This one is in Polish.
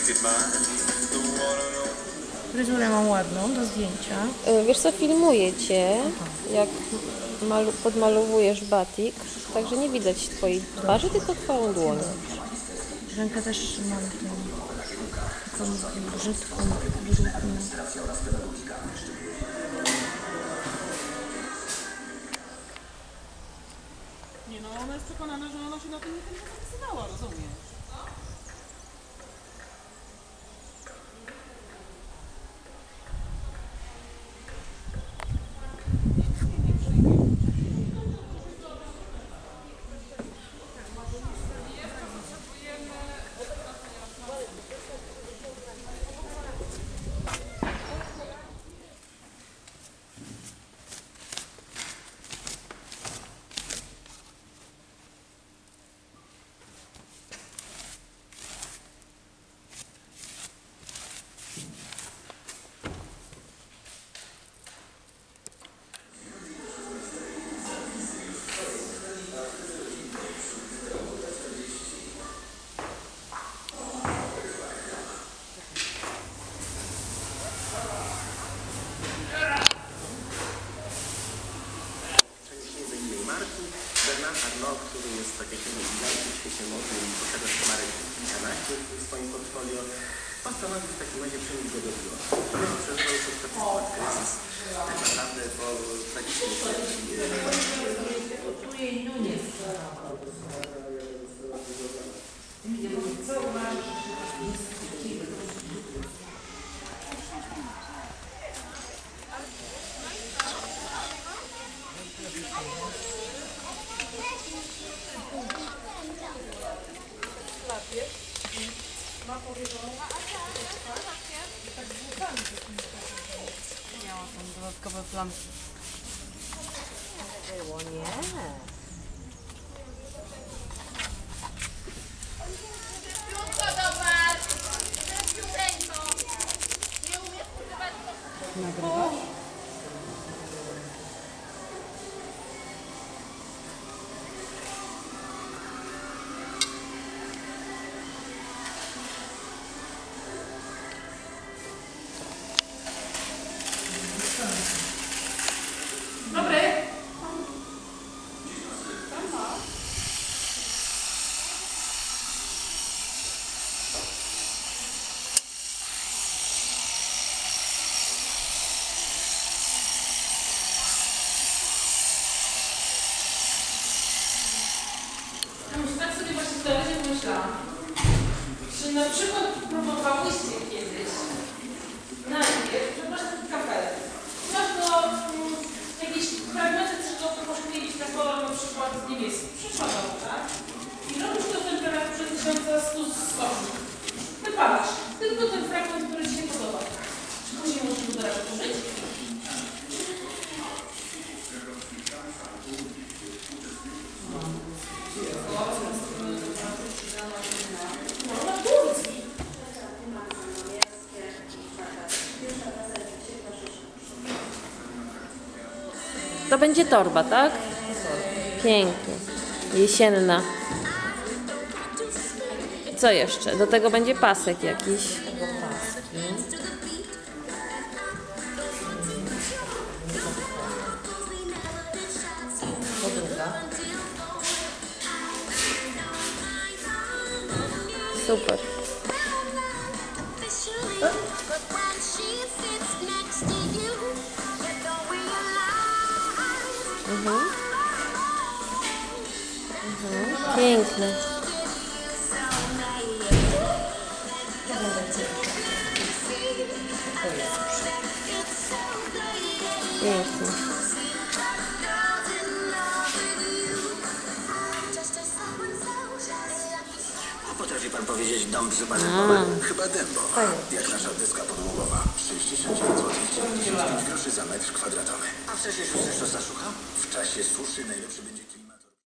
Fryzurę mam ładną do zdjęcia. Wiesz co, filmuję cię, jak podmalowujesz batik, także nie widać twojej twarzy, tylko twoją dłoń. Rękę też mam taką brzydką, brudną. Nie no, ona jest przekonana, że ona się na tym nie zapisywała, rozumiesz? Który jest, tak jak mówiłem, w świecie mody i posiada marek kilkanaście w swoim portfolio, postanowił w takim razie przenieść go do biura. Przeżywał przez taki kryzys. Tak naprawdę po tragicznej Miała tam dodatkowe plamki. Było, nie. Nagrywasz? Dobry. Tak sobie właśnie w teorii myślałam. Czy na przykład próbowałyście kiedyś najpierw przepraszam kafelek? Masz do jakieś fragmenty cytowe, może mieć na kolor na przykład niebieski, przykładowo, tak? I robisz to w temperaturze 1100 stopni. Wypalasz tylko ten fragment, który ci się podoba. Czy później możesz go teraz użyć? To będzie torba, tak? Pięknie. Jesienna. Co jeszcze? Do tego będzie pasek jakiś. Super. Piękne. Pięknie. Potrafi pan powiedzieć dom przypadkowy? Chyba Dembo. Jak nasza deska podłogowa. 69 zł 95 groszy za metr kwadratowy. A w czasie suszy co zaszucha? W czasie suszy najlepszy będzie